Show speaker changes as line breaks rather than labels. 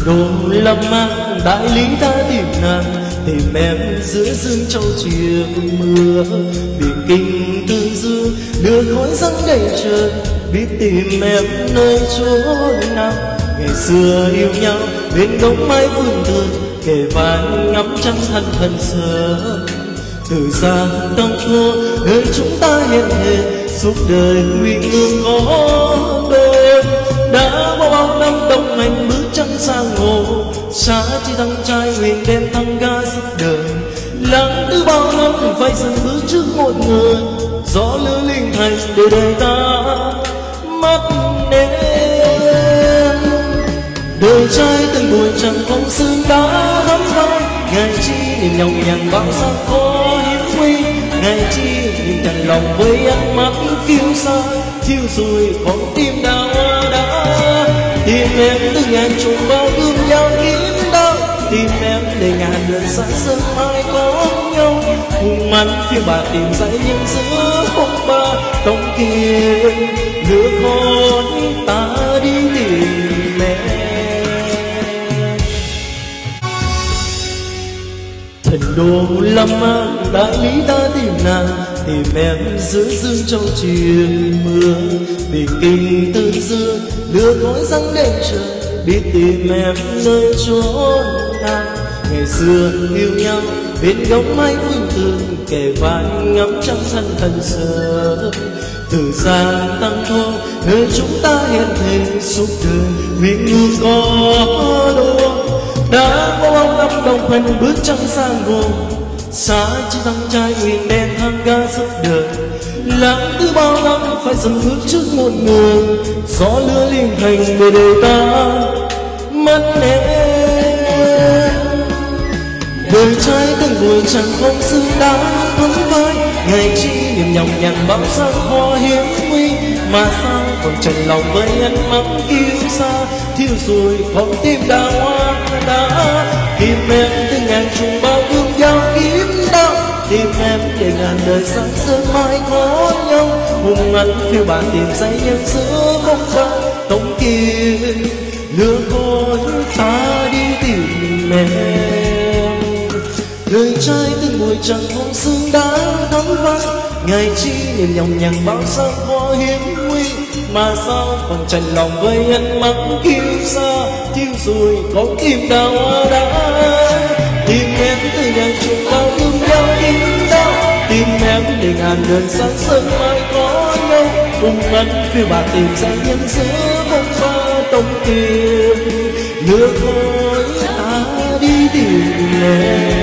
đô lâm mang đại lý ta tìm nàng, tìm em giữa sương châu chiều mưa. Biển kinh tương dương đưa khói răng đầy trời, biết tìm em nơi chốn nào. Ngày xưa yêu nhau bên đống mái vườn thơ, kề vai ngắm trăng thân thân sơ. Từ xa tăng thua nơi chúng ta hẹn thề, suốt đời nguy ngương có đôi. Đã bao năm đồng hành bước trăng sang hồ, xa chỉ thằng trai nguyện đem thăng ga sức đời. Lặng từ bao năm phải dừng bước trước một người, gió lửa linh thành để đời ta mất nên. Đời trai từng buổi chẳng không xương đã thắm vai, ngày chi niềm nhọc nhằn bao sao có hiếm nguy. Ngày chi niềm chạnh lòng với ánh mắt kiêu sa, thiêu rồi con tim đau đã. Tìm em từ ngàn trùng bao gương nhau kiếm đau, tìm em để ngàn đường sáng sớm mai có nhau. Hùng mắt phiêu bạt tìm dãy những giữa phong ba đông kia, lửa khói ta đi tìm em. Thần đô lâm an đại lý ta tìm nàng, tìm em giữa sương châu chiều mưa. Biển kinh tương dương lửa khói răng đầy trời, biết tìm em nơi chốn nào. Ngày xưa yêu nhau bên góc mái vườn tường, kề vai ngắm trăng thân thân sơ. Từ xa tăng thô nơi chúng ta hẹn thề, suốt đời nguyện ngương có đôi. Đã có bao năm đồng hành bước trăng sang hồ, xa chỉ thằng trai nguyện đen thang ga sức đời. Lãng từ bao năm phải dừng bước trước một người, gió lửa liên thành để đời ta mất em. Đời trai từng buổi chẳng không xứng đáng thắm vai, ngày chi niềm nhọc nhằn bao sao khó hiếm nguy. Mà sao còn chạnh lòng với ánh mắt kiêu sa, thiêu rồi con tim đã hoa đã. Tìm em từ ngàn trùng bao gương giao kiếm đau, tìm em để ngàn đời sáng sớm mai có nhau. Hùng mắt phiêu bạt tìm say nhân giữa không ba tống kia, lửa khói ta đi tìm em. Đời trai từng buổi chẳng không xứng đáng thắm vai, ngày chi niềm nhọc nhằn bao sao khó hiếm nguy. Mà sao còn chạnh lòng với ánh mắt kiêu sa, thiêu rồi con tim đau đã. Tìm em từ ngàn trùng bao gương nhau kiếm đau, tìm em để ngàn đời sáng sớm mai có nhau. Cùng mắt phiêu bạt tìm dãy nhân giữa bông ba tông kia, lửa khói ta đi tìm em.